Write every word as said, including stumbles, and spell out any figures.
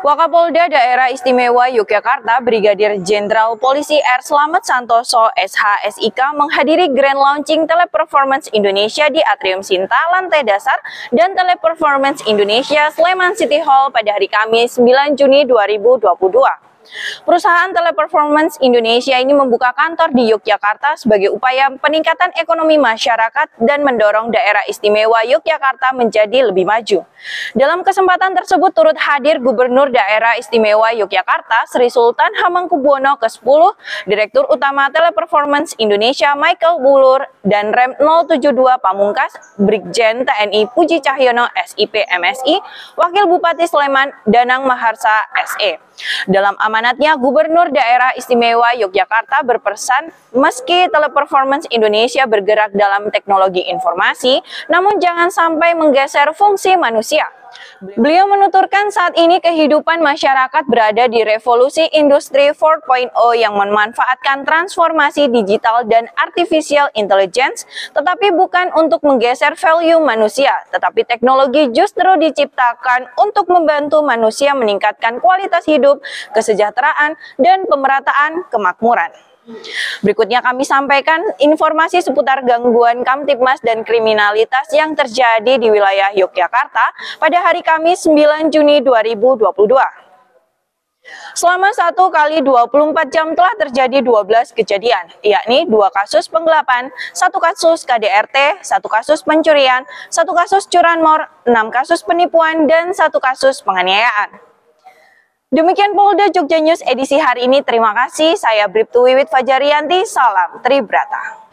Wakapolda Daerah Istimewa Yogyakarta Brigadir Jenderal Polisi R. Slamet Santoso S H S I K menghadiri Grand Launching Teleperformance Indonesia di Atrium Sinta Lantai Dasar dan Teleperformance Indonesia Sleman City Hall pada hari Kamis sembilan Juni dua ribu dua puluh dua. Perusahaan Teleperformance Indonesia ini membuka kantor di Yogyakarta sebagai upaya peningkatan ekonomi masyarakat dan mendorong daerah istimewa Yogyakarta menjadi lebih maju. Dalam kesempatan tersebut turut hadir Gubernur Daerah Istimewa Yogyakarta Sri Sultan Hamengkubuwono ke sepuluh, Direktur Utama Teleperformance Indonesia Michael Bulur, dan Rem nol tujuh dua Pamungkas Brigjen T N I Puji Cahyono S I P M S I, Wakil Bupati Sleman Danang Maharsa S E. Dalam amanatnya, Gubernur Daerah Istimewa Yogyakarta berpesan, meski Teleperformance Indonesia bergerak dalam teknologi informasi, namun jangan sampai menggeser fungsi manusia. Beliau menuturkan saat ini kehidupan masyarakat berada di revolusi industri empat titik nol yang memanfaatkan transformasi digital dan artificial intelligence, tetapi bukan untuk menggeser value manusia, tetapi teknologi justru diciptakan untuk membantu manusia meningkatkan kualitas hidup, kesejahteraan, dan pemerataan kemakmuran. Berikutnya kami sampaikan informasi seputar gangguan Kamtibmas dan kriminalitas yang terjadi di wilayah Yogyakarta pada hari Kamis sembilan Juni dua ribu dua puluh dua. Selama satu kali dua puluh empat jam telah terjadi dua belas kejadian, yakni dua kasus penggelapan, satu kasus K D R T, satu kasus pencurian, satu kasus curanmor, enam kasus penipuan, dan satu kasus penganiayaan. Demikian Polda Jogja News edisi hari ini. Terima kasih. Saya Bribtu Wiwit Fajarianti. Salam Tribrata.